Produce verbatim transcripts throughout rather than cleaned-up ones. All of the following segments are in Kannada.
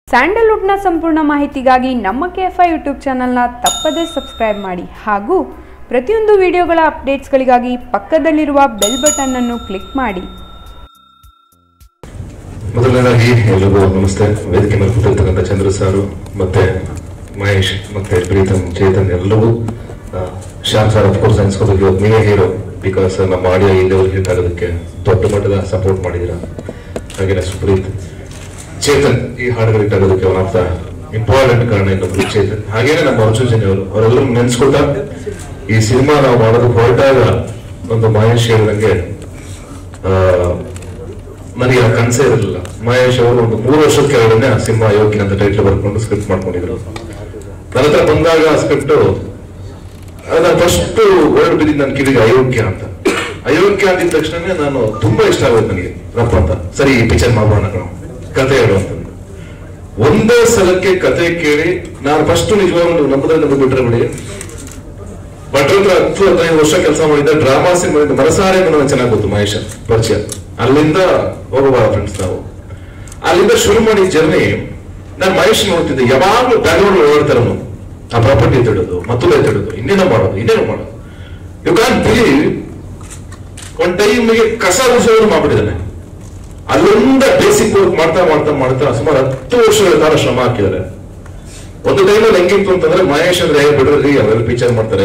ಸ್ಯಾಂಡಲ್ವುಡ್ನ ಸಂಪೂರ್ಣ ಮಾಹಿತಿಗಾಗಿ ನಮ್ಮ ಕೆಎಫ್ಐ ಯೂಟ್ಯೂಬ್ ಚಾನಲ್ನ ತಪ್ಪದೇ ಸಬ್ಸ್ಕ್ರೈಬ್ ಮಾಡಿ ಹಾಗೂ ಪ್ರತಿಯೊಂದು ವಿಡಿಯೋಗಳ ಅಪ್ಡೇಟ್ಸ್ಗಳಿಗಾಗಿ ಪಕ್ಕದಲ್ಲಿರುವ ಬೆಲ್ ಬಟನ್ ಅನ್ನು ಕ್ಲಿಕ್ ಮಾಡಿ. ಮೊದಲನೇದಾಗಿ ಎಲ್ಲರಿಗೂ ನಮಸ್ತೆ. ವೇದಿಕೆ ಮೇಲೆ ಕೂತಿರ್ತಕ್ಕಂಥ ಚಂದ್ರ ಸಾರು ಮತ್ತೆ ಮಹೇಶ್ ಮತ್ತೆ ಪ್ರೀತಮ್ ಚೇತನ್ ಎಲ್ಲರಿಗೂ ಶ್ಯಾಮ್ ಸರ್ ಅಫ್ಕೋರ್ಸ್ ಅನ್ಸ್ಕೋಬೇಕು, ಇವತ್ತು ನೀವೇ ಹೀರೋ. ಬಿಕಾಸ್ ನಮ್ಮ ಆಡಿಯೋ ಈ ಲೆವೆಲ್ ಹಿಟ್ ಆಗೋದಕ್ಕೆ ದೊಡ್ಡ ಮಟ್ಟದ ಸಪೋರ್ಟ್ ಮಾಡಿದ್ದೀರಾ. ಹಾಗೇನೆ ಸುಪ್ರೀತ್ ಚೇತನ್ ಈ ಹಾಡುಗಳು ಹಿಟ್ ಆಗೋದಕ್ಕೆ ಒನ್ ಆಫ್ ದ ಇಂಪಾರ್ಟೆಂಟ್ ಕಾರಣ ಇನ್ನೊಬ್ರು ಚೇತನ್. ಹಾಗೇನೆ ನಮ್ಮ ಅರ್ಜುನ್ ಜನ ಅವರು ಅವರೆಲ್ಲರೂ ನೆನ್ಸ್ಕೊಳ್ತಾ ಈ ಸಿನಿಮಾ ನಾವು ಮಾಡೋದಕ್ಕೆ ಹೊರಟಾಗ ಒಂದು ಮಹೇಶ್ ಹೇಳಿದಂಗೆ ನನಗೆ ಆ ಕನಸೇ ಇರಲಿಲ್ಲ. ಮಹೇಶ್ ಅವರು ಒಂದು ಮೂರು ವರ್ಷದ ಕೆಳಗಡೆ ಆ ಸಿನಿಮಾ ಅಯೋಗ್ಯ ಅಂತ ಟೈಟ್ಲ್ ಬರ್ಕೊಂಡು ಸ್ಕ್ರಿಪ್ಟ್ ಮಾಡ್ಕೊಂಡಿದ್ರು. ನನ್ನ ಹತ್ರ ಬಂದಾಗ ಆ ಸ್ಕ್ರಿಪ್ಟ್ ನಾನು ಫಸ್ಟ್ ವರ್ಡ್ ಬಿದ್ದಿದ್ದು ನನ್ನ ಕಿವಿಗೆ ಅಯೋಗ್ಯ ಅಂತ. ಅಯೋಗ್ಯ ಅಂದಿದ ತಕ್ಷಣ ನಾನು ತುಂಬಾ ಇಷ್ಟ ಆಗೋದು ನನಗೆ ರಪ್ಪ ಅಂತ. ಸರಿ ಈ ಪಿಕ್ಚರ್ ಮಾಡೋಣ ಕಣ, ಕತೆ ಹೇಳು ಅಂತ. ಒಂದೇ ಸಲಕ್ಕೆ ಕತೆ ಕೇಳಿ ನಾನು ಫಸ್ಟ್ ನಿಜವಾಗ್ಲೂ ನಂಬುದ್ರೆ ನಂಬಿ ಬಿಟ್ರೆ ಬಿಡಿ, ಭಟ್ರ ಹತ್ರ ಹತ್ತು ಹದಿನೈದು ವರ್ಷ ಕೆಲಸ ಮಾಡಿದ್ದ ಡ್ರಾಮಾ ಸಿನಿಮಾದಿಂದ ಮನಸಾರೆ ನನಗೆ ಚೆನ್ನಾಗಿ ಗೊತ್ತು ಮಹೇಶ್ ಪರಿಚಯ. ಅಲ್ಲಿಂದ ಹೋಗುವ ಫ್ರೆಂಡ್ಸ್ ನಾವು. ಅಲ್ಲಿಂದ ಶುರು ಮಾಡಿದ ಜರ್ನಿ ನಾನು ಮಹೇಶ್ ನೋಡ್ತಿದ್ದೆ. ಯಾವಾಗ್ಲೂ ಬ್ಯಾಗ್ರೌಂಡ್ ಓಡಾಡ್ತಾರನು, ಆ ಪ್ರಾಪರ್ಟಿ ಎತ್ತಿಡೋದು, ಮತ್ತೊಂದು ಎತ್ತಿಡೋದು, ಇನ್ನೇನೋ ಮಾಡೋದು ಇನ್ನೇನೋ ಮಾಡೋದು. ಯು ಕ್ಯಾನ್ ಬಿಲೀವ್ ಒಂದ್ ಟೈಮ್ಗೆ ಕಸ ಗುಡಿಸೋರು ಮಾಡ್ಬಿಟ್ಟಿದ್ದಾನೆ. ಅಲ್ಲಿಂದ ಬೇಸಿಕ್ ವರ್ಕ್ ಮಾಡ್ತಾ ಮಾಡ್ತಾ ಮಾಡ್ತಾ ಸುಮಾರು ಹತ್ತು ವರ್ಷಗಳ ಕಾಲ ಶ್ರಮ ಹಾಕಿದ್ದಾರೆ. ಒಂದು ಟೈಮಲ್ಲಿ ಹೆಂಗಿತ್ತು ಅಂತಂದ್ರೆ ಮಹೇಶ್ ಅಂದ್ರೆ ಬಿಡ್ರಿ ಅವೆಲ್ಲ ಪಿಕ್ಚರ್ ಮಾಡ್ತಾರೆ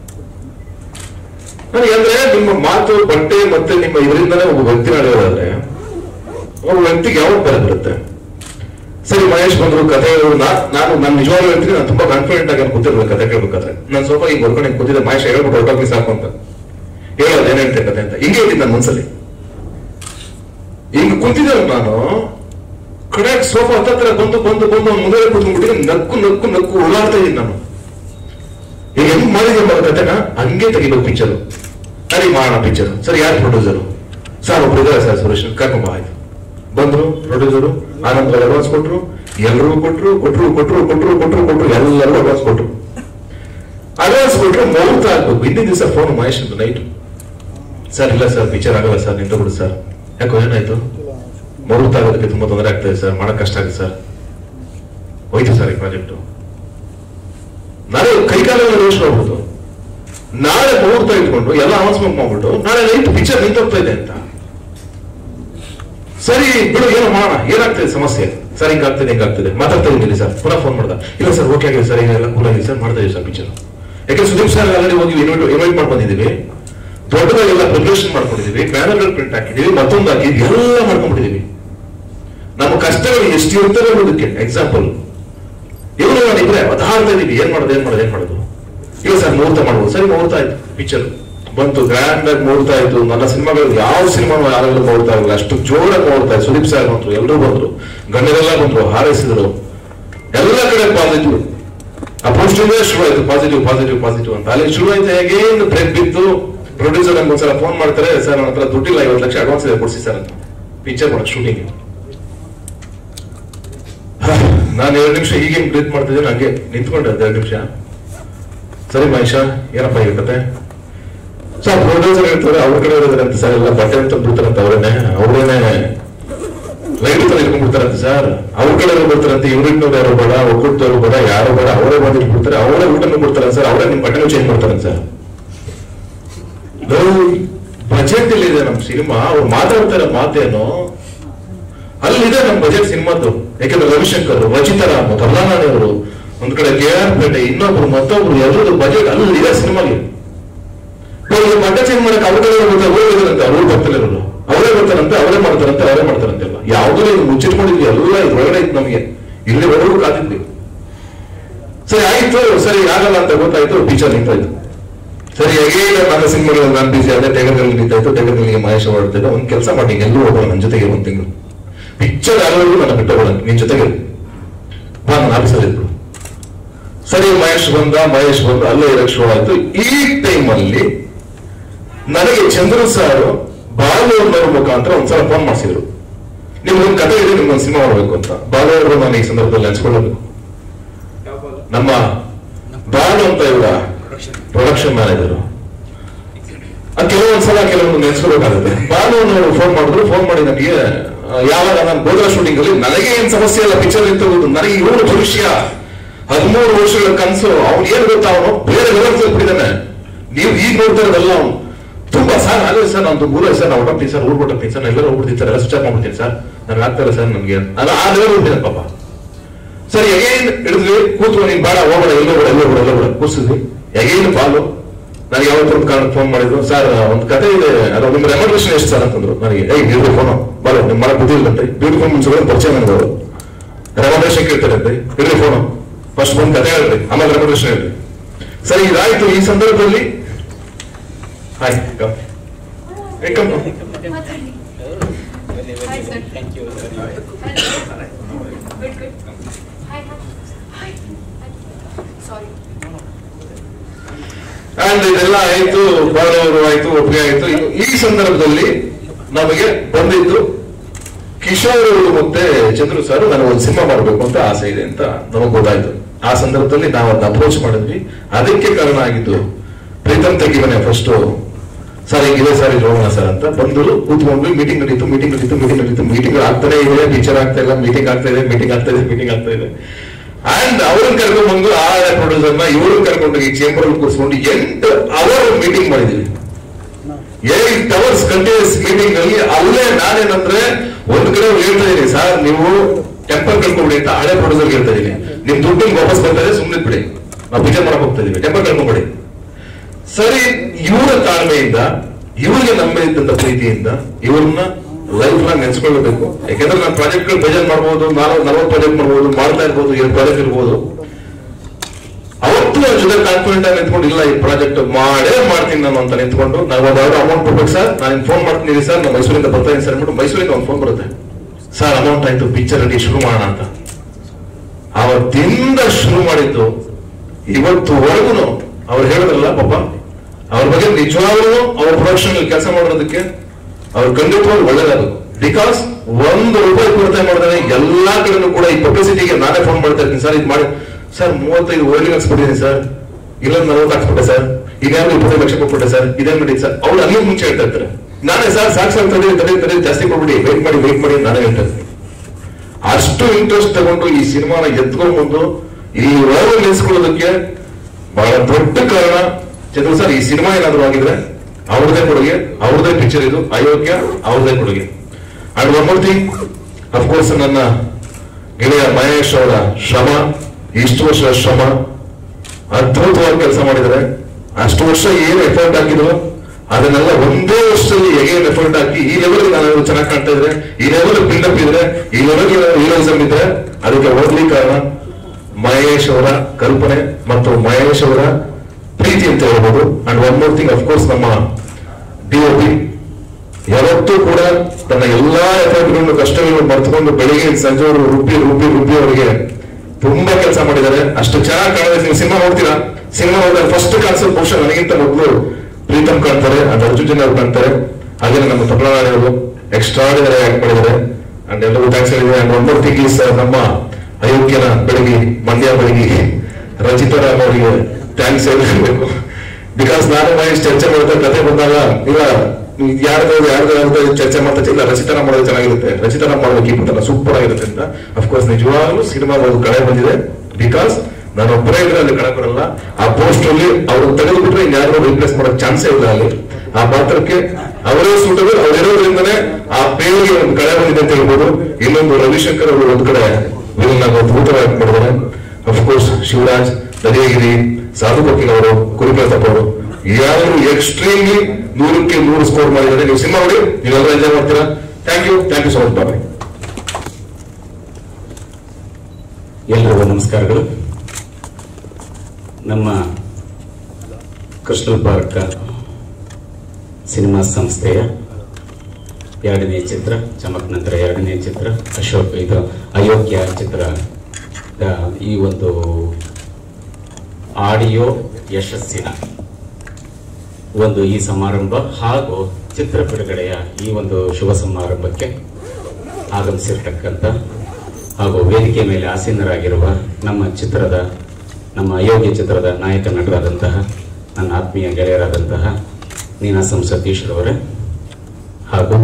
ನನಗೆ. ಅಂದ್ರೆ ನಿಮ್ಮ ಮಾತು ಬಟ್ಟೆ ಮತ್ತೆ ನಿಮ್ಮ ಇದರಿಂದಾನೇ ಒಬ್ಬ ವ್ಯಕ್ತಿ ನಡೆಯೋದಾದ್ರೆ ಒಬ್ಬ ವ್ಯಕ್ತಿಗೆ ಯಾವಾಗ ಬರ ಬರುತ್ತೆ. ಸರಿ ಮಹೇಶ್ ಬಂದ್ರು, ಕತೆ ನಾನು ನಾನು ನಿಜವಾಗ್ಲೂ ಹೇಳ್ತೀನಿ, ನಾನು ತುಂಬಾ ಕಾನ್ಫಿಡೆಂಟ್ ಆಗಿ ಕೂತಿರ್ಬೇಕು ಕತೆ ಕೇಳ್ಬೇಕಾದ್ರೆ. ನಾನು ಸ್ವಲ್ಪ ಈಗ ಹೊರ್ಕೊಂಡು ಹಿಂಗೆ ಕೂತಿದ್ದೆ, ಮಹೇಶ್ ಹೇಳ್ಬಿಟ್ಟು ಹೊರಟೋಗಿ ಸಾಕು ಅಂತ ಹೇಳೋದು ಏನ್ ಹೇಳ್ತೇನೆ ಕತೆ ಅಂತ ಹಿಂಗೆ ಇದ್ದೀನಿ ನನ್ನ ಮನ್ಸಲ್ಲಿ. ಹಿಂಗ್ ಕುಂತಿದ್ದೆ ನಾನು, ಕಡೆ ಸೋಫಾ ಹತ್ತತ್ರ ಬಂದು ಬಂದು ಬಂದು ಮುಂದೆ ಕೂತ್ಕೊಂಡ್ಬಿಟ್ಟಿದ್ದೀನಿ. ನಕ್ಕು ನಕ್ಕು ನಕ್ಕು ಓಡಾಡ್ತಾ ಇದ್ದೀನಿ ನಾನು. ಈಗ ಹೆಂಗ್ ಮಾಡಿದೆ ಕತೆನ ಹಂಗೆ ತೆಗಿಬೇಕು ಪಿಕ್ಚರ್. ಸರಿ ಮಾಡೋಣ ಪಿಕ್ಚರ್. ಸರಿ ಯಾರು ಪ್ರೊಡ್ಯೂಸರು? ಸರ್ ಒಬ್ರು ಇದ್ದಾರೆ ಸರ್, ಸುರೇಶ್ ಕರ್ಕೊಂಬ. ಆಯ್ತು ಬಂದ್ರು ಪ್ರೊಡ್ಯೂಸರು, ಆನಂದ್ ಅಡ್ವಾನ್ಸ್ ಕೊಟ್ರು, ಎಲ್ಲರೂ ಕೊಟ್ರು ಕೊಟ್ರು ಕೊಟ್ರು ಕೊಟ್ರು ಕೊಟ್ರು ಕೊಟ್ರು ಎಲ್ಲರೂ ಅಡ್ವಾನ್ಸ್ ಕೊಟ್ರು. ಅಡ್ವಾನ್ಸ್ ಕೊಟ್ರು ಮುಹೂರ್ತ ಆಗ್ಬೇಕು. ಹಿಂದಿನ ದಿವಸ ಫೋನ್ ಮಹೇಶ್ ಅಂತ ನೈಟ್, ಸರ್ ಇಲ್ಲ ಸರ್ ಪಿಕ್ಚರ್ ಆಗಲ್ಲ ಸರ್, ನಿಂತು ಬಿಡು ಸರ್. ಯಾಕೋ ಏನಾಯ್ತು? ಮುಹೂರ್ತ ಆಗೋದಕ್ಕೆ ತುಂಬಾ ತೊಂದರೆ ಆಗ್ತದೆ ಸರ್, ಮಾಡಕ್ ಕಷ್ಟ ಆಗುತ್ತೆ ಸರ್. ಹೋಯ್ತು ಸರ್ ಈ ಪ್ರಾಜೆಕ್ಟು. ನಾಳೆ ಕೈಕಾಲೆಲ್ಲ ರೋಷ್ ಮಾಡ್ಬೋದು, ನಾಳೆ ಮುಹೂರ್ತ ಇಟ್ಕೊಂಡು ಎಲ್ಲ ಅನೌನ್ಸ್ಮೆಂಟ್ ಮಾಡ್ಬಿಟ್ಟು ನಾಳೆ ನೈಟ್ ಪಿಕ್ಚರ್ ನಿಂತೋಗ್ತಾ ಇದೆ ಅಂತ. ಸರಿ ಬಿಡು ಏನೋ ಮಾಡೋಣ, ಏನಾಗ್ತದೆ ಸಮಸ್ಯೆ ಸರ್, ಹಿಂಗಾಗ್ತದೆ ಹಿಂಗಾಗ್ತದೆ ಮಾತಾಡ್ತಾ ಇದ್ದೀನಿ ಸರ್. ಪುನಃ ಫೋನ್ ಮಾಡ್ದ, ಇಲ್ಲ ಸರ್ ಓಕೆ ಆಗಿದೆ ಸರ್, ಈಗೆಲ್ಲ ಕೂಲ್ ಆಗಿದೆ ಸರ್, ಮಾಡ್ತಾ ಇದೀವಿ ಸರ್ ಪಿಕ್ಚರ್. ಯಾಕೆ ಸುದೀಪ್ ಸರ್ ಆಲ್ರೆಡಿ ಹೋಗಿ ಇನ್ವೈಟ್ ಇನ್ವೈಟ್ ಮಾಡ್ಕೊಂಡು ಬಂದಿದ್ದೀವಿ, ದೊಡ್ಡದಾಗೆಲ್ಲ ಪ್ರಿಪರೇಷನ್ ಮಾಡ್ಕೊಂಡಿದೀವಿ, ಬ್ಯಾನರ್ ಪ್ರಿಂಟ್ ಹಾಕಿದೀವಿ, ಮತ್ತೊಂದು ಹಾಕಿದ್ವಿ, ಎಲ್ಲ ಮಾಡ್ಕೊಂಡ್ಬಿಟ್ಟಿದೀವಿ. ನಮ್ಮ ಕಷ್ಟಗಳು ಎಷ್ಟು ಇರ್ತವೆ ಅನ್ನೋದಕ್ಕೆ ಎಕ್ಸಾಂಪಲ್. ಇವರು ನಾನಿಬ್ರೆ ಒತ್ತಾಡ್ತಾ ಇದೀವಿ, ಏನ್ ಮಾಡೋದು ಏನ್ ಮಾಡೋದು ಏನ್ ಮಾಡೋದು. ಇಲ್ಲ ಸರ್ ಮುಹೂರ್ತ ಮಾಡ್ಬೋದು. ಸರಿ ಮುಹೂರ್ತ ಆಯ್ತು, ಪಿಕ್ಚರ್ ಬಂತು, ಗ್ರ್ಯಾಂಡ್ ಆಗಿ ಮುಹೂರ್ತ ಆಯ್ತು. ನನ್ನ ಸಿನಿಮಾಗಳು ಯಾವ ಸಿನಿಮಾ ಯಾರೆಲ್ಲ ನೋಡ್ತಾ ಇರಲಿಲ್ಲ, ಅಷ್ಟು ಜೋರಾಗಿ ನೋಡ್ತಾ ಇದ್ರು. ಸುದೀಪ್ ಸರ್ ಬಂದ್ರು, ಎಲ್ಲರೂ ಬಂದ್ರು, ಗಣ್ಯರೆಲ್ಲ ಬಂದ್ರು, ಹಾರೈಸಿದ್ರು, ಎಲ್ಲ ಕಡೆ ಪಾಸಿಟಿವ್. ಆ ಪೋಸ್ಟಿಂಗ್ ಶುರು ಆಯ್ತು, ಪಾಸಿಟಿವ್ ಪಾಸಿಟಿವ್ ಪಾಸಿಟಿವ್ ಅಂತ. ಅಲ್ಲಿ ಶುರು ಆಯ್ತು, ಹೇಗೇನು ಬ್ರೇಕ್ ಬಿತ್ತು. ಪ್ರೊಡ್ಯೂಸರ್ ನಮ್ಗೆ ಒಂದ್ಸಲ ಫೋನ್ ಮಾಡ್ತಾರೆ, ಸರ್ ನನ್ನ ಹತ್ರ ದುಡ್ಡಿಲ್ಲ, ಐವತ್ತು ಲಕ್ಷ ಅಡ್ವಾನ್ಸ್ ಇದೆ ಕೊಡ್ಸಿ ಸರ್ ಅಂತ ಪಿಕ್ಚರ್ ಮಾಡಕ್ ಶೂಟಿಂಗ್. ನಾನು ಎರಡು ನಿಮಿಷ ಹೀಗೇನು ಬ್ರೀತ್ ಮಾಡ್ತಿದ್ದೆ, ಹಂಗೆ ನಿಂತ್ಕೊಂಡೆ ಎರಡು ನಿಮಿಷ. ಸರಿ ಮಹೇಶ ಏನಪ್ಪ ಈ ಕತೆ? ಸರ್ ಪ್ರೊಡ್ಯೂಸರ್ ಹೇಳ್ತಾರೆ ಅವ್ರ ಕಡೆ ಇರೋದ್ರೆ ಅಂತ ಸರ್, ಎಲ್ಲ ಬಟ್ಟೆ ಅಂತ ಬಿಡ್ತಾರಂತ, ಅವ್ರೇನೆ ಅವ್ರೇನೆ ಲೈಟ್ ತರ ಇಟ್ಕೊಂಡ್ಬಿಡ್ತಾರಂತೆ ಸರ್. ಅವ್ರ ಕಡೆ ಬರ್ತಾರಂತೆ, ಇವ್ರಿನವ್ರು ಯಾರು ಬೇಡ, ಒಕ್ಕೂಟದವ್ರು ಬೇಡ, ಯಾರು ಬೇಡ, ಅವರೇ ಬಂದಿಟ್ಬಿಡ್ತಾರೆ, ಅವರೇ ಊಟನೂ ಕೊಡ್ತಾರೆ ಸರ್, ಅವರೇ ನಿಮ್ ಬಟ್ಟೆನೂ ಚೇಂಜ್ ಮಾಡ್ತಾರಂತೆ ಸರ್. ಬಜೆಟ್ ಇಲ್ಲಿದೆ ನಮ್ ಸಿನಿಮಾ, ಅವ್ರು ಮಾತಾಡ್ತಾರೆ ಮಾತೇನು ಅಲ್ಲಿದೆ ನಮ್ ಬಜೆಟ್ ಸಿನಿಮಾದ್ದು. ಯಾಕಂದ್ರೆ ರವಿಶಂಕರ್, ರಚಿತಾರಾಮ್, ಕರ್ಲಾನಾಣಿ ಅವರು, ಒಂದ್ ಕಡೆ ಕೆ ಆರ್ ಪೇಟೆ, ಇನ್ನೊಬ್ರು ಮತ್ತೊಬ್ರು, ಎಲ್ಲರದ್ದು ಬಜೆಟ್ ಅಲ್ಲಿ ಇದೆ ಸಿನಿಮಾಗೆ. ಬಟ್ಟೆ ಚೇಂಜ್ ಮಾಡಕ್ಕೆ ಅವ್ರ ಕಡೆ ಬರ್ತಾರೆ, ಹೋಗಿದಾರಂತೆ, ಅವ್ರು ಬರ್ತಿರೋರು ಅವರೇ ಬರ್ತಾರಂತೆ, ಅವರೇ ಮಾಡ್ತಾರಂತೆ, ಅವರೇ ಮಾಡ್ತಾರಂತೆ. ಎಲ್ಲ ಯಾವುದೂ ಇದು ಮುಚ್ಚಿಟ್ಕೊಂಡಿದ್ವಿ, ಎಲ್ಲ ಇದು ಒಳಗಡೆ ಇತ್ತು ನಮಗೆ, ಇಲ್ಲಿ ಒಳಗೂ ಕಾದಿದ್ವಿ. ಸರಿ ಆಯ್ತು, ಸರಿ ಆಗಲ್ಲ ಅಂತ ಗೊತ್ತಾಯ್ತು, ಪಿಕ್ಚರ್ ನಿಂತಾಯ್ತು. ಸರಿ ಹೇಗೆ ನನ್ನ ಸಿನಿಮಾಗಳು ನಾನು ಬಿಸಿ ಅದೇ ಟೈಗರ್ನಲ್ಲಿ ನಿಂತಾಯ್ತು. ಟೈಗರ್ನಲ್ಲಿ ಮಹೇಶ್ ಹೊರಡ್ತಿದ್ದೆ, ಒಂದ್ ಕೆಲಸ ಮಾಡಿ ಎಲ್ಲರೂ ಹೋಗೋಣ ನನ್ನ ಜೊತೆಗೆ ಒಂದ್ ತಿಂಗಳು ಪಿಕ್ಚರ್ ಆಗೋವರೆಗೂ ನನ್ನ ಬಿಟ್ಟು ಹೋಗೋಣ, ನಿನ್ ಜೊತೆಗೆ ಬಾ ನನ್ನ ಆಫೀಸಲ್ಲಿ ಇದ್ರು. ಸರಿ ಮಹೇಶ್ ಬಂದ, ಮಹೇಶ್ ಬಂದ, ಅಲ್ಲೇ ಇರಕ್ ಶುರು ಆಯ್ತು. ಈ ಟೈಮ್ ಅಲ್ಲಿ ನನಗೆ ಚಂದ್ರ ಸರ್ ಬಾಲೂರ್ನವ್ರ ಮುಖಾಂತರ ಒಂದ್ಸಲ ಫೋನ್ ಮಾಡಿಸಿದ್ರು, ನಿಮ್ಗೊಂದು ಕತೆ ಇದೆ, ನಿಮ್ಗೊಂದು ಸಿನಿಮಾ ಮಾಡ್ಬೇಕು ಅಂತ. ಬಾಲೂರು ನಾನು ಈ ಸಂದರ್ಭದಲ್ಲಿ ಹಂಚ್ಕೊಳ್ಳಬೇಕು. ನಮ್ಮ ಬಾಲು ಅಂತ ಇವರ ಪ್ರೊಡಕ್ಷನ್ ಮ್ಯಾನೇಜರು ಕೆಲವೊಂದ್ಸಲ ಕೆಲವೊಂದು ನೆನೆಸ್ಕೋಬೇಕಾಗುತ್ತೆ. ಬಾಲು ಫೋನ್ ಮಾಡಿದ್ರು, ಫೋನ್ ಮಾಡಿ ನನಗೆ ಯಾವಾಗ ನಾನು ಗೋದ್ರ ಶೂಟಿಂಗ್ ಅಲ್ಲಿ ನನಗೆ ಏನ್ ಸಮಸ್ಯೆ ಇಲ್ಲ, ಪಿಕ್ಚರ್ ಇರ್ತಬಹುದು, ನನಗೆ ಇವನು ಭವಿಷ್ಯ ಹದಿಮೂರು ವರ್ಷಗಳ ಕನಸು, ಅವ್ನು ಏನ್ ಗೊತ್ತಾ, ಅವನು ಬೇರೆ ಲೆವೆಲ್ ಬಿಟ್ಟಿದ್ದಾನೆ, ನೀವು ಈಗ ನೋಡ್ತಾ ಇರೋದಲ್ಲ ಅವನು ತುಂಬಾ ಸರ್ ಅದೇ ಸರ್ ನಾನು ಮೂಲ ಸರ್ ನಾವು ಹೊರಡ್ತೀನಿ ಸರ್, ಊರ್ ಕೊಟ್ಟಿರ್ತೀನಿ ಸರ್, ಎಲ್ಲರೂ ಹೋಗ್ಬಿಡ್ತೀನಿ ಸರ್, ಎಲ್ಲ ಸ್ವಿಚ್ ಆಫ್ ಮಾಡ್ಬಿಡ್ತೀನಿ ಸರ್, ನನಗೆ ಆಗ್ತಾ ಇಲ್ಲ ಸರ್, ನನ್ಗೆ ನಾನು ಆ ಲೆವೆಲ್ ಹೋಗ್ತೀನಿ ಪಾಪ. ಸರ್ ಎಗೈನ್ ಹಿಡಿದ್ವಿ, ಕೂತ್ಕೊಂಡು ನೀನ್ ಬೇಡ ಹೋಗೋಣ, ಎಲ್ಲೋ ಬೇಡ ಎಲ್ಲೋ ಬೇಡ ಎಲ್ಲೋ ಬೇಡ ಕೂರ್ಸಿದ್ವಿ. ಎಗೈನ್ ಬಾಲು ನನಗೆ ಯಾವತ್ತೊಂದು ಕಾರಣಕ್ಕೆ ಫೋನ್ ಮಾಡಿದ್ರು, ಸರ್ ಒಂದು ಕತೆ ಇದೆ, ಅದು ನಿಮ್ಮ ರೆಮಂಡೇಷನ್ ಎಷ್ಟು ಸರ್ ಅಂತಂದ್ರು. ನನಗೆ ಏ ಇರ್ಲಿ ಫೋನು ಬಾಲು ನಿಮ್ಮ ಮನೆ ಬುದ್ಧಿಲ್ಲಂತೆ, ಬ್ಯೂಟಿಫುಲ್ ಮುನ್ಸಿಪಲ್ ಪರಿಚಯ ನನಗೆ ಅವರು ರೆಮಂಡೇಷನ್ ಕೇಳ್ತಾರೆ ಅಂತ, ಇರ್ಲಿ ಫೋನು ಫಸ್ಟ್ ಬಂದು ಕತೆ ಹೇಳ್ರಿ, ಆಮೇಲೆ ರೆಮಂಡೇಷನ್ ಹೇಳ್ರಿ. ಸರಿ ಇದಾಯ್ತು. ಈ ಸಂದರ್ಭದಲ್ಲಿ ಹಾಯ್ ಕಮ್ ಕಮ್ ಅಂಡ್ ಇದೆಲ್ಲ ಆಯ್ತು, ಬಾಳವರು ಆಯ್ತು, ಒಪ್ಪಿಗೆ ಆಯ್ತು. ಈ ಸಂದರ್ಭದಲ್ಲಿ ನಮಗೆ ಬಂದಿದ್ದು ಕಿಶೋರ್ ಅವರು ಮತ್ತೆ ಚಂದ್ರು ಸರ್ ನನಗೆ ಒಂದು ಸಿನಿಮಾ ಮಾಡಬೇಕು ಅಂತ ಆಸೆ ಇದೆ ಅಂತ ನಮಗ್ ಗೊತ್ತಾಯ್ತು. ಆ ಸಂದರ್ಭದಲ್ಲಿ ನಾವು ಅದನ್ನ ಅಪ್ರೋಚ್ ಮಾಡಿದ್ವಿ. ಅದಕ್ಕೆ ಕಾರಣ ಆಗಿದ್ದು ಪ್ರೀತಮ್ ತೆಗಿವನೆ ಫಸ್ಟ್ ಸರ್ ಹಿಂಗಿದೆ ಸರ್ ಇದು ಹೋಗೋಣ ಸರ್ ಅಂತ ಬಂದ್ರು, ಕೂತ್ಕೊಂಡ್ವಿ, ಮೀಟಿಂಗ್ ನಡೀತು ಮೀಟಿಂಗ್ ನಡೀತು ಮೀಟಿಂಗ್ ನಡೀತು ಮೀಟಿಂಗ್ ಆಗ್ತಾನೆ ಇದೆ, ಪಿಕ್ಚರ್ ಆಗ್ತಾ ಇಲ್ಲ, ಮೀಟಿಂಗ್ ಆಗ್ತಾ ಇದೆ ಮೀಟಿಂಗ್ ಆಗ್ತಾ ಇದೆ ಮೀಟಿಂಗ್ ಆಗ್ತಾ ಇದೆ. ಅಂಡ್ ಅವ್ರನ್ನ ಕರ್ಕೊಂಡ್ ಬಂದು ಆ ಪ್ರೊಡ್ಯೂಸರ್ನ ಇವ್ರನ್ನ ಕರ್ಕೊಂಡು ಈ ಚೇಂಬರ್ ಅಲ್ಲಿ ಕೂರಿಸ್ಕೊಂಡು ಎಂಟು ಅವರ್ ಮೀಟಿಂಗ್ ಮಾಡಿದೀವಿ. ಏಟ್ ಅವರ್ಸ್ ಕಂಟಿನ್ಯೂಸ್ ಮೀಟಿಂಗ್ ಅಲ್ಲಿ ಅಲ್ಲೇ ನಾನೇನಂದ್ರೆ ಒಂದ್ ಕಡೆ ಹೇಳ್ತಾ ಇದೀನಿ, ಸರ್ ನೀವು ಟೆಂಪರ್ ಕಳ್ಕೊಂಡ್ಬಿಡಿ ಅಂತ ಹಳೆ ಪ್ರೊಡ್ಯೂಸರ್ ಹೇಳ್ತಾ ಇದೀನಿ, ನಿಮ್ ದುಡ್ಡು ವಾಪಸ್ ಬರ್ತಾ ಇದೆ, ಸುಮ್ಮನೆ ಬಿಡಿ, ನಾವು ಪಿಕ್ಚರ್ ಮಾಡಕ್ ಹೋಗ್ತಾ ಇದೀವಿ, ಟೆಂಪರ್ ಕಳ್ಕೊಂಡ್ಬಿಡಿ. ಸರಿ, ಇವರ ತಾಳ್ಮೆಯಿಂದ, ಇವ್ರಿಗೆ ನಮ್ಮ ಇದ್ದಂತ ಪ್ರೀತಿಯಿಂದ ಇವ್ರನ್ನ ಲೈಫ್ ಲಾಂಗ್ ನೆನ್ಸ್ಕೊಳ್ಬೇಕು. ಯಾಕಂದ್ರೆ ನಾನು ಪ್ರಾಜೆಕ್ಟ್ ಗಳು ಬೇಜಾರ್ ಮಾಡ್ಬೋದು, ನಾನು ನಲವತ್ತು ಪ್ರಾಜೆಕ್ಟ್ ಮಾಡ್ಬೋದು, ಮಾಡ್ತಾ ಇರ್ಬೋದು, ಎರಡು ಪ್ರಾಜೆಕ್ಟ್ ಇರ್ಬೋದು. ಅವತ್ತು ನನ್ನ ಜೊತೆ ಕಾನ್ಫಿಡೆಂಟ್ ಆಗಿ ನಿಂತ್ಕೊಂಡು ಇಲ್ಲ ಈ ಪ್ರಾಜೆಕ್ಟ್ ಮಾಡೇ ಮಾಡ್ತೀನಿ ನಾನು ಅಂತ ನಿಂತ್ಕೊಂಡು, ನಾವು ಯಾವ್ದಾದ್ರು ಅಮೌಂಟ್ ಕೊಡ್ಬೇಕು ಸರ್, ನಾನು ಫೋನ್ ಮಾಡ್ತೀನಿ ಸರ್, ನಾನು ಮೈಸೂರಿಂದ ಬರ್ತಾ ಇದ್ದೀನಿ ಸರ್ ಅಂದ್ಬಿಟ್ಟು ಮೈಸೂರಿಂದ ಒಂದು ಫೋನ್ ಬರುತ್ತೆ, ಸರ್ ಅಮೌಂಟ್ ಆಯ್ತು ಪಿಕ್ಚರ್ ರೆಡಿ ಶುರು ಮಾಡೋಣ ಅಂತ. ಅವತ್ತಿಂದ ಶುರು ಮಾಡಿದ್ದು ಇವತ್ತುವರೆಗೂ ಅವ್ರು ಹೇಳಿದ್ರಲ್ಲ ಪಾಪ, ಅವ್ರ ಬಗ್ಗೆ ನಿಜವಾಗ್ಲೂ ಅವ್ರ ಪ್ರೊಡಕ್ಷನ್ ಕೆಲಸ ಮಾಡೋದಕ್ಕೆ ಅವ್ರು ಖಂಡಿತವಾಗಿ ಒಳ್ಳೇದಾಗಬೇಕು. ಬಿಕಾಸ್ ಒಂದು ರೂಪಾಯಿ ಕೊರತೆ ಮಾಡಿದ್ರೆ ಎಲ್ಲಾ ಕಡೆನೂ ಕೂಡ ಈ ಪಬ್ಲಿಸಿಟಿಗೆ ನಾನೇ ಫೋನ್ ಮಾಡ್ತಾ ಇರ್ತೀನಿ, ಸರ್ ಇದು ಮಾಡಿ ಸರ್ ಮೂವತ್ತೈದು ವರ್ಲ್ಡ್ ಹಾಕ್ಸ್ಬಿಟ್ಟಿದ್ದೀನಿ ಸರ್, ಇಲ್ಲ ನಲ್ವತ್ತು ಹಾಕ್ಸ್ಬಿಟ್ಟೆ ಸರ್, ಇದ್ಯಾರು ಇಪ್ಪತ್ತೈದು ಲಕ್ಷ ಕೊಟ್ಬಿಟ್ಟೆ ಸರ್, ಇದೇನ್ ಮಾಡಿ ಸರ್, ಅವ್ರು ಅಲ್ಲಿ ಮುಂಚೆ ಹೇಳ್ತಾ ಇರ್ತಾರೆ. ನಾನೇ ಸರ್ ಸಾಕು ಸಾಕು ತಡೆ ತಡೆ ತಡೆ ಜಾಸ್ತಿ ಕೊಡ್ಬಿಡಿ, ವೇಟ್ ಮಾಡಿ ವೇಟ್ ಮಾಡಿ ನಾನೇ ಹೇಳ್ತಾ ಇರ್ತೀನಿ. ಅಷ್ಟು ಇಂಟ್ರೆಸ್ಟ್ ತಗೊಂಡು ಈ ಸಿನಿಮಾನ ಎತ್ಕೊಂಡ್ ಬಂದು ಈ ಒಳಗೆ ನಿಲ್ಸ್ಕೊಳ್ಳೋದಕ್ಕೆ ಬಹಳ ದೊಡ್ಡ ಕಾರಣ ಚಂದ್ರ ಸರ್. ಈ ಸಿನಿಮಾ ಏನಾದ್ರು ಆಗಿದ್ರೆ ಅವ್ರದೇ ಕೊಡುಗೆ, ಅವ್ರದೇ ಪಿಕ್ಚರ್ ಇದು, ಅಯೋಗ್ಯ ಅವ್ರದೇ ಕೊಡುಗೆ. And one more thing, of course ನನ್ನ ಗೆಳೆಯ ಮಹೇಶ್ ಅವರ ಶ್ರಮ, ಇಷ್ಟು ವರ್ಷ ಶ್ರಮ ಅದ್ಭುತವಾಗಿ ಕೆಲಸ ಮಾಡಿದರೆ, ಅಷ್ಟು ವರ್ಷ ಏನು ಎಫರ್ಟ್ ಹಾಕಿದ್ರು ಅದನ್ನೆಲ್ಲ ಒಂದೇ ವರ್ಷದಲ್ಲಿ ಹೇಗೇನು ಎಫರ್ಟ್ ಹಾಕಿ ಈ ಲೆವೆಲ್ ನಾನು ಚೆನ್ನಾಗಿ ಕಾಣ್ತಾ ಇದ್ರೆ, ಈ ಲೆವೆಲ್ ಬಿಲ್ಡಪ್ ಇದ್ರೆ, ಈ ಲೆವೆಲ್ ಹೀರೋಯಿಸಮ್ ಇದ್ರೆ ಅದಕ್ಕೆ ಓದ್ಲಿ ಕಾರಣ ಮಹೇಶ್ ಅವರ ಕಲ್ಪನೆ ಮತ್ತು ಮಹೇಶ್ ಅವರ ಪ್ರೀತಿ ಅಂತ ಹೇಳ್ಬೋದು. And one more thing, of course ನಮ್ಮ ಡಿ ಒ ಪಿ ಯಾವತ್ತೂ ಕೂಡ ತನ್ನ ಎಲ್ಲಾ ಎಫರ್ಟ್ಗಳನ್ನು ಕಷ್ಟಗಳನ್ನು ಮರೆತುಕೊಂಡು ಬೆಳಿಗ್ಗೆ ಸಂಜೆವರು ರುಬ್ಬಿ ರುಬ್ಬಿ ರುಬ್ಬಿ ಅವರಿಗೆ ತುಂಬಾ ಕೆಲಸ ಮಾಡಿದ್ದಾರೆ. ಅಷ್ಟು ಚೆನ್ನಾಗಿ ಕಾಣಿದ್ರೆ ನೀವು ಸಿನಿಮಾ ನೋಡ್ತೀರಾ, ಸಿನಿಮಾ ನೋಡಿದ್ರೆ ಫಸ್ಟ್ ಕಾನ್ಸೆಪ್ಟ್ ಬಹುಶಃ ನನಗಿಂತ ಮೊದಲು ಪ್ರೀತಮ್ ಕಾಣ್ತಾರೆ, ಅಂಡ್ ಅರ್ಜುನ್ ಜನ ಅವ್ರು ಕಾಣ್ತಾರೆ, ಹಾಗೆ ನಮ್ಮ ತಮಿಳುನಾಡು ಅವರು ಎಕ್ಸ್ಟ್ರಾಡಿನರಿ ಆಕ್ಟ್ ಮಾಡಿದ್ದಾರೆ. ಅಂಡ್ ಎಲ್ಲರೂ ಥ್ಯಾಂಕ್ಸ್ ಹೇಳಿದ್ದಾರೆ. And one more thing is ನಮ್ಮ ಅಯೋಗ್ಯನ ಬೆಳಗಿ ಮಂಡ್ಯ ಬೆಳಗಿ ರಚಿತಾ ರಾಮ್ ಅವರಿಗೆ ಥ್ಯಾಂಕ್ಸ್ ಹೇಳಬೇಕು. ಬಿಕಾಸ್ ನಾನು ಮಹೇಶ್ ಚರ್ಚೆ ಮಾಡ್ತಾ ಕತೆ ಬಂದಾಗ ಇಲ್ಲ ಯಾರ್ದು ಯಾರ್ದು ಯಾರ್ದು ಚರ್ಚೆ ಮಾಡ್ತಾ ಇಲ್ಲ, ರಚಿತನ ಮಾಡೋದು ಚೆನ್ನಾಗಿರುತ್ತೆ, ರಚಿತನ ಮಾಡೋದಕ್ಕೆ ಈ ಪುಟ ಸೂಪರ್ ಆಗಿರುತ್ತೆ ಅಂತ. ಅಫ್ಕೋರ್ಸ್ ನಿಜವಾಗ್ಲೂ ಸಿನಿಮಾ ಒಂದು ಕಳೆ ಬಂದಿದೆ. ಬಿಕಾಸ್ ನಾನು ಒಬ್ಬರೇ ಇದ್ರೆ ಅಲ್ಲಿ ಕಳೆ ಬರಲ್ಲ. ಆ ಪೋಸ್ಟ್ ಅಲ್ಲಿ ಅವ್ರು ತೆಗೆದು ಬಿಟ್ರೆ ಇನ್ಯಾರು ರಿಪ್ಲೇಸ್ ಮಾಡೋಕ್ ಚಾನ್ಸೇ ಇಲ್ಲ. ಅಲ್ಲಿ ಆ ಪಾತ್ರಕ್ಕೆ ಅವರೇ ಸೂಟಬಲ್, ಅವರಿರೋದ್ರಿಂದನೇ ಆ ಪೇರಿಗೆ ಒಂದು ಕಳೆ ಬಂದಿದೆ ಅಂತ ಹೇಳ್ಬೋದು. ಇನ್ನೊಂದು ರವಿಶಂಕರ್ ಅವರು ಒಂದ್ ಕಡೆ ವಿಲನ್ ಆಗಿ ಅದ್ಭುತವಾಗಿ ಮಾಡಿದ್ದಾರೆ. ಅಫ್ಕೋರ್ಸ್ ಶಿವರಾಜ್, ದರಿಯಗಿರಿ, ಸಾಧು ವಕೀಲ್ ಅವರು, ಕುರಿಪ್ರತಾಪ್ ಅವರು ಯಾರು ಎಕ್ಸ್ಟ್ರೀಮ್ಲಿ ನೂರಕ್ಕೆ ನೂರು ಸ್ಕೋರ್ ಮಾಡಿದ್ದಾರೆ. ನೀವು ಸಿನಿಮಾ ನೋಡಿ, ನೀವೆಲ್ಲ ಎಂಜಾಯ್ ಮಾಡ್ತೀರಾ. Thank you thank you so much. Bye. ಎಲ್ರಿಗೂ ನಮಸ್ಕಾರಗಳು. ನಮ್ಮ ಕೃಷ್ಣ ಪಾರ್ಕ್ ಸಿನಿಮಾ ಸಂಸ್ಥೆಯ ಎರಡನೇ ಚಿತ್ರ, ಚಮಕ್ ನಂತರ ಎರಡನೇ ಚಿತ್ರ ಅಶೋಕ್ ಇದು ಅಯೋಗ್ಯ ಚಿತ್ರ ಈ ಒಂದು ಆಡಿಯೋ ಯಶಸ್ಸಿನ ಒಂದು ಈ ಸಮಾರಂಭ ಹಾಗೂ ಚಿತ್ರ ಬಿಡುಗಡೆಯ ಈ ಒಂದು ಶುಭ ಸಮಾರಂಭಕ್ಕೆ ಆಗಮಿಸಿರ್ತಕ್ಕಂಥ ಹಾಗೂ ವೇದಿಕೆ ಮೇಲೆ ಆಸೀನರಾಗಿರುವ ನಮ್ಮ ಚಿತ್ರದ ನಮ್ಮ ಅಯೋಗ್ಯ ಚಿತ್ರದ ನಾಯಕ ನಟರಾದಂತಹ ನನ್ನ ಆತ್ಮೀಯ ಗೆಳೆಯರಾದಂತಹ ನೀನಾಸಂ ಸತೀಶ್ ರವರೇ ಹಾಗೂ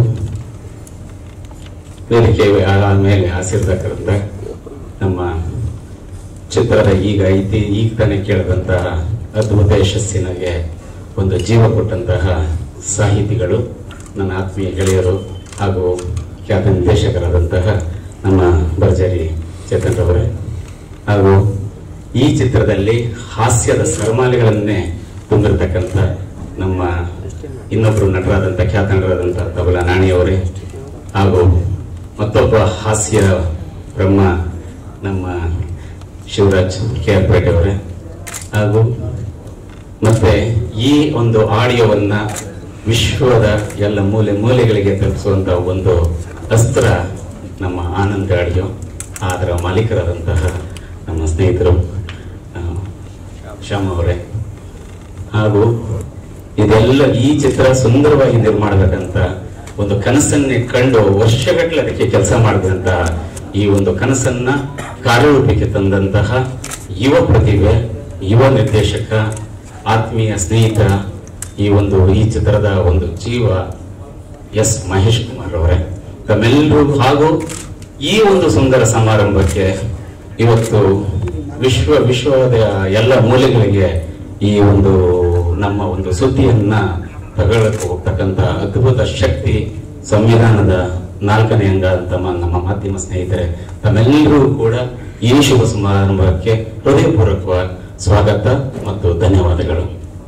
ವೇದಿಕೆ ಮೇಲೆ ಆಶೀರ್ವಾದಕರಿಂದ ನಮ್ಮ ಚಿತ್ರದ ಈಗ ಐತಿ ಈಗ ತಾನೇ ಕೇಳಿದಂತಹ ಅದ್ಭುತ ಯಶಸ್ಸಿನಗೆ ಒಂದು ಜೀವ ಕೊಟ್ಟಂತಹ ಸಾಹಿತಿಗಳು, ನನ್ನ ಆತ್ಮೀಯ ಗೆಳೆಯರು ಹಾಗೂ ಖ್ಯಾತ ನಿರ್ದೇಶಕರಾದಂತಹ ನಮ್ಮ ಭರ್ಜರಿ ಚೇತನ್ ರವರೇ ಹಾಗೂ ಈ ಚಿತ್ರದಲ್ಲಿ ಹಾಸ್ಯದ ಸರಮಾಲೆಗಳನ್ನೇ ತುಂಬಿರ್ತಕ್ಕಂಥ ನಮ್ಮ ಇನ್ನೊಬ್ಬರು ನಟರಾದಂಥ ಖ್ಯಾತ ನಟರಾದಂಥ ತಬಲಾ ನಾಣಿಯವರೇ ಹಾಗೂ ಮತ್ತೊಬ್ಬ ಹಾಸ್ಯ ಬ್ರಹ್ಮ ನಮ್ಮ ಶಿವರಾಜ್ ಕೆ ಆರ್ ಪೇಟೆ ಅವರೇ ಹಾಗೂ ಮತ್ತೆ ಈ ಒಂದು ಆಡಿಯೋವನ್ನ ವಿಶ್ವದ ಎಲ್ಲ ಮೂಲೆ ಮೂಲೆಗಳಿಗೆ ತಲುಪಿಸುವಂತ ಒಂದು ಅಸ್ತ್ರ ನಮ್ಮ ಆನಂದ್ ಆಡಿಯೋ. ಅದರ ಮಾಲೀಕರಾದಂತಹ ನಮ್ಮ ಸ್ನೇಹಿತರು ಶ್ಯಾಮ್ ಅವರೇ ಹಾಗೂ ಇದೆಲ್ಲ ಈ ಚಿತ್ರ ಸುಂದರವಾಗಿ ನಿರ್ಮಾಣಬೇಕಂತ ಒಂದು ಕನಸನ್ನೇ ಕಂಡು ವರ್ಷಗಟ್ಟಲೆ ಅದಕ್ಕೆ ಕೆಲಸ ಮಾಡಿದಂತಹ ಈ ಒಂದು ಕನಸನ್ನ ಕಾರ್ಯರೂಪಕ್ಕೆ ತಂದಂತಹ ಯುವ ಪ್ರತಿಭೆ, ಯುವ ನಿರ್ದೇಶಕ, ಆತ್ಮೀಯ ಸ್ನೇಹಿತ, ಈ ಒಂದು ಈ ಚಿತ್ರದ ಒಂದು ಜೀವ ಎಸ್ ಮಹೇಶ್ ಕುಮಾರ್ ಅವರೇ ತಮ್ಮೆಲ್ಲರೂ ಹಾಗೂ ಈ ಒಂದು ಸುಂದರ ಸಮಾರಂಭಕ್ಕೆ ಇವತ್ತು ವಿಶ್ವ ವಿಶ್ವದ ಎಲ್ಲ ಮೂಲೆಗಳಿಗೆ ಈ ಒಂದು ನಮ್ಮ ಒಂದು ಸುದ್ದಿಯನ್ನ ತಗೊಳ್ಳಕ್ಕೆ ಹೋಗ್ತಕ್ಕಂಥ ಅದ್ಭುತ ಶಕ್ತಿ ಸಂವಿಧಾನದ ನಾಲ್ಕನೇ ಅಂಗ ಅಂತ ನಮ್ಮ ಮಾಧ್ಯಮ ಸ್ನೇಹಿತರೆ ತಮ್ಮೆಲ್ಲರೂ ಕೂಡ ಈ ಶುಭ ಸಮಾರಂಭಕ್ಕೆ ಹೃದಯಪೂರ್ವಕ ಸ್ವಾಗತ ಮತ್ತು ಧನ್ಯವಾದಗಳು.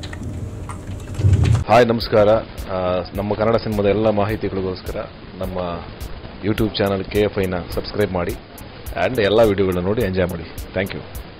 ಹಾಯ್, ನಮಸ್ಕಾರ. ನಮ್ಮ ಕನ್ನಡ ಸಿನಿಮಾದ ಎಲ್ಲ ಮಾಹಿತಿಗಳಿಗೋಸ್ಕರ ನಮ್ಮ ಯೂಟ್ಯೂಬ್ ಚಾನಲ್ ಕೆ ಎಫ್ ಐನ ಸಬ್ಸ್ಕ್ರೈಬ್ ಮಾಡಿ ಆ್ಯಂಡ್ ಎಲ್ಲ ವಿಡಿಯೋಗಳನ್ನ ನೋಡಿ ಎಂಜಾಯ್ ಮಾಡಿ. Thank you.